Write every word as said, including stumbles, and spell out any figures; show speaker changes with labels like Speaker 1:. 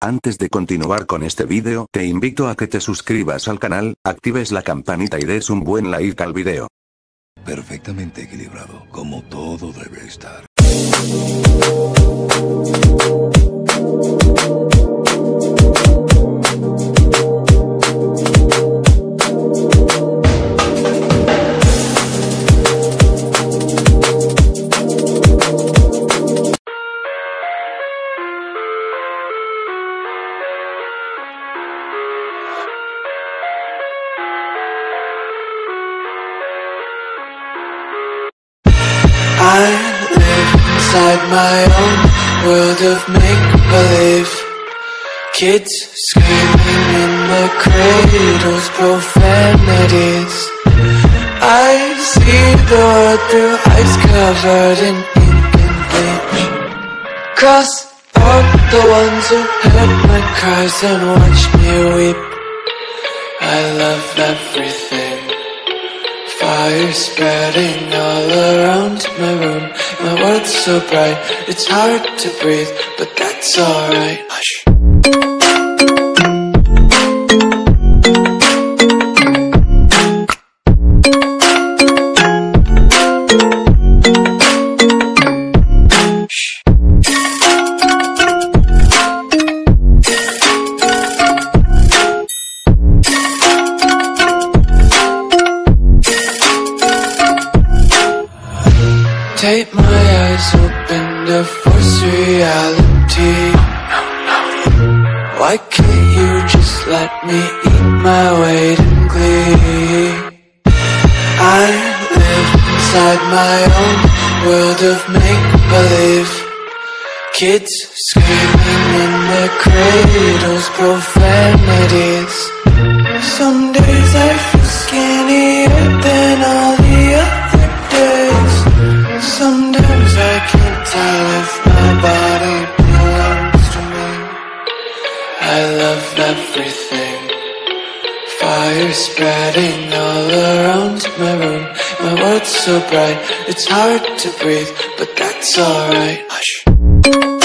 Speaker 1: Antes de continuar con este vídeo, te invito a que te suscribas al canal, actives la campanita y des un buen like al video.
Speaker 2: Perfectamente equilibrado, como todo debe estar.
Speaker 3: I live inside my own world of make-believe. Kids screaming in the cradles, profanities. I see the world through ice covered in ink and bleach. Cross out the ones who heard my cries and watched me weep. I love everything. Fire spreading all around my room. My world's so bright, it's hard to breathe, but that's alright. Hush. Take my eyes open to force reality. Why can't you just let me eat my weight in glee? I live inside my own world of make-believe. Kids screaming in their cradles, profanities. Some days I feel skinnier than all the other days. Sometimes I can't tell if my body belongs to me. I love everything. Fire spreading all around my room. My world's so bright, it's hard to breathe, but that's alright. Hush.